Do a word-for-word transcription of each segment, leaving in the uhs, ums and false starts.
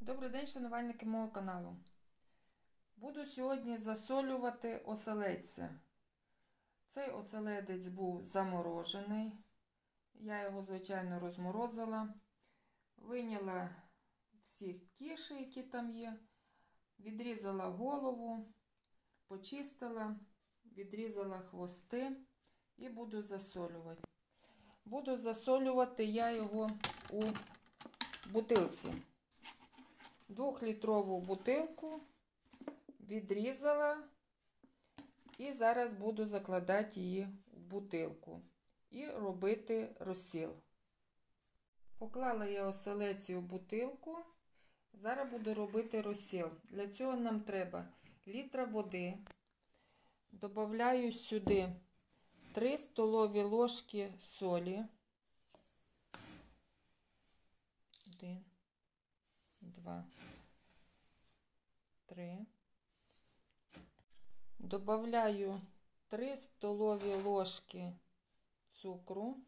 Добрий день, шанувальники мого каналу. Буду сьогодні засолювати оселедця. Цей оселедець був заморожений. Я його, звичайно, розморозила. Вийняла всі кіші, які там є. Відрізала голову, почистила, відрізала хвости і буду засолювати. Буду засолювати я його у бутилці. Двохлітрову бутилку відрізала і зараз буду закладати її в бутилку і робити розсіл. Поклала я оселедці у бутилку, зараз буду робити розсіл. Для цього нам треба літра води, додаю сюди три столові ложки солі, один, два, три. Добавляю три столові ложки цукру.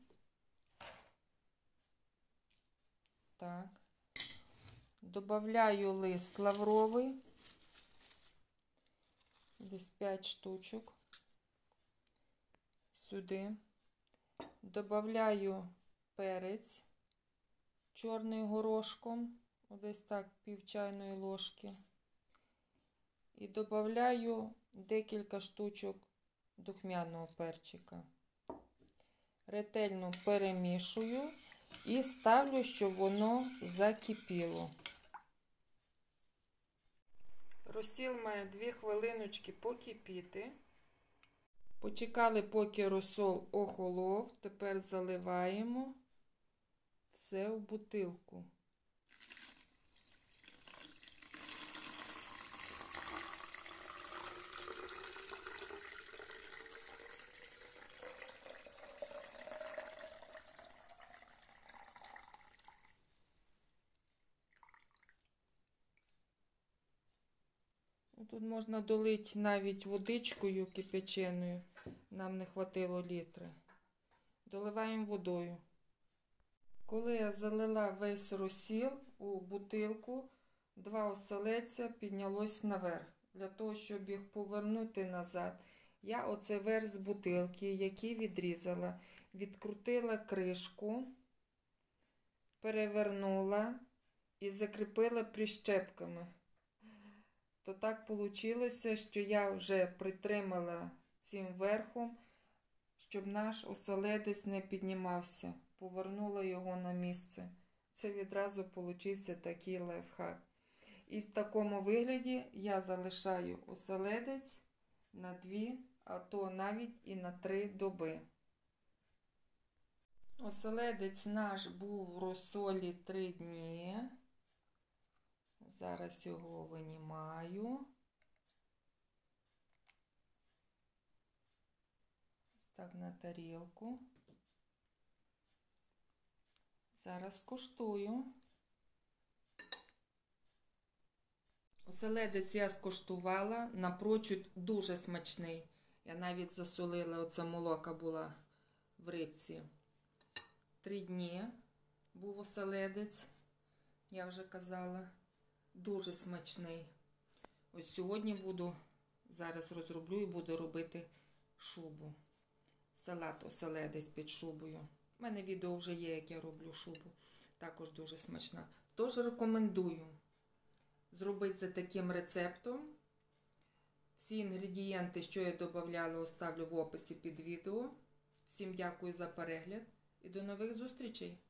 Так. Добавляю лист лавровий, десь п'ять штучок. Сюди. Добавляю перець чорний горошком, десь так пів чайної ложки. І додаю декілька штучок духмяного перчика. Ретельно перемішую і ставлю, щоб воно закипіло. Розсіл має дві хвилиночки покипіти. Почекали, поки розсол охолов. Тепер заливаємо все в бутилку. Тут можна долити навіть водичкою кипяченою, нам не хватило літри. Доливаємо водою. Коли я залила весь розсіл у бутилку, два оселедця піднялось наверх. Для того, щоб їх повернути назад, я оцей верх з бутилки, який відрізала, відкрутила кришку, перевернула і закріпила прищепками. То так вийшло, що я вже притримала цим верхом, щоб наш оселедець не піднімався. Повернула його на місце. Це відразу получився такий лайфхак. І в такому вигляді я залишаю оселедець на дві, а то навіть і на три доби. Оселедець наш був в розсолі три дні. Зараз його винімаю. Так, на тарілку. Зараз куштую. Оселедець я скуштувала, напрочуд дуже смачний. Я навіть засолила, оце молока була в рибці. Три дні був оселедець, я вже казала. Дуже смачний. Ось сьогодні буду, зараз розроблю і буду робити шубу. Салат оселедець під шубою. У мене відео вже є, як я роблю шубу. Також дуже смачна. Тож рекомендую зробити за таким рецептом. Всі інгредієнти, що я додавала, оставлю в описі під відео. Всім дякую за перегляд і до нових зустрічей!